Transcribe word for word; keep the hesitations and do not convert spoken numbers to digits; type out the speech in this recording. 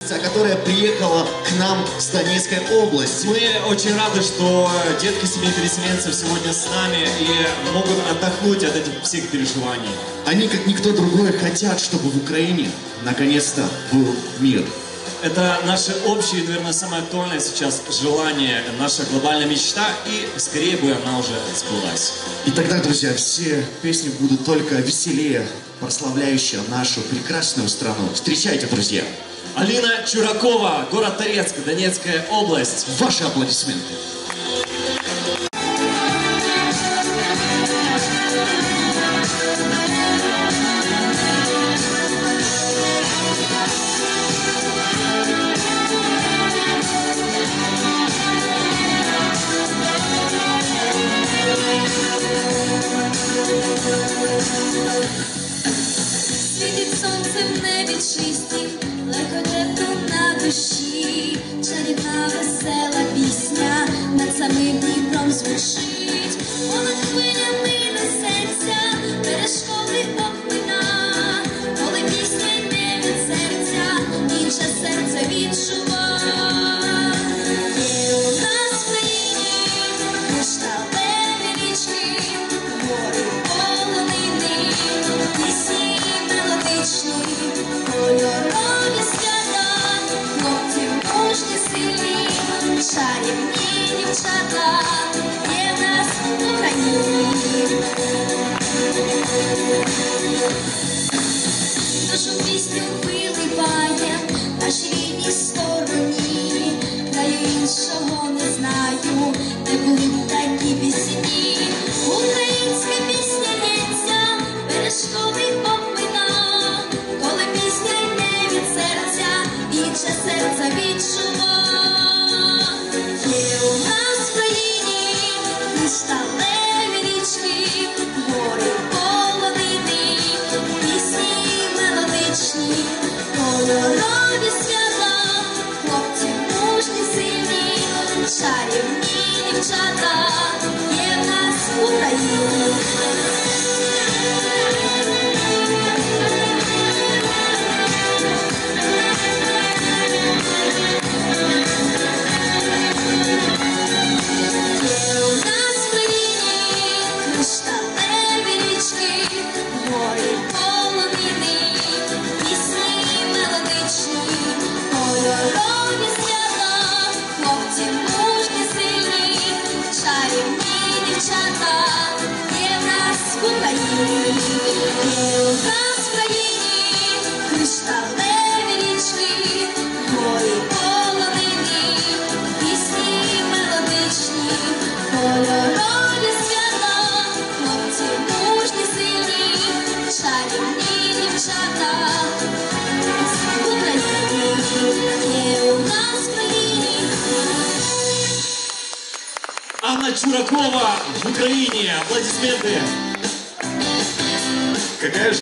которая приехала к нам с Донецкой области. Мы очень рады, что детки семьи переселенцев сегодня с нами и могут отдохнуть от этих всех переживаний. Они, как никто другой, хотят, чтобы в Украине наконец-то был мир. Это наше общее, наверное, самое актуальное сейчас желание, наша глобальная мечта, и скорее бы она уже сбылась. И тогда, друзья, все песни будут только веселее, прославляющие нашу прекрасную страну. Встречайте, друзья! Алина Чуракова, город Торецк, Донецкая область. Ваши аплодисменты. Світить сонце в небі чистім, легкодепно на душі, чарівна весела пісня над самим Дніпром звучить, понад хвилями несеться, перешкоди обмина, коли пісня йде від серця, інше серце відчува. Є у нас в країні кришталеві річки, гори, полонини, пісні мелодичні, кольорові свята, хлопці мужні, сильні, чарівні дівчата, є в нас в Україні. Душу пісню виливає нашій рідній стороні, краю іншого не знаю, де були б такі пісні. Українська пісня лється, перешкоди обмина, коли пісня йде від серця, інше серце відчува. Є у нас в країні кришталеві річки, гори, полонини, пісні мелодичні, кольорові свята, хлопці мужні, сильні, чарівні дівчата, є в нас в Україні. Анна Чуракова в Украине. Аплодисменты. Какая же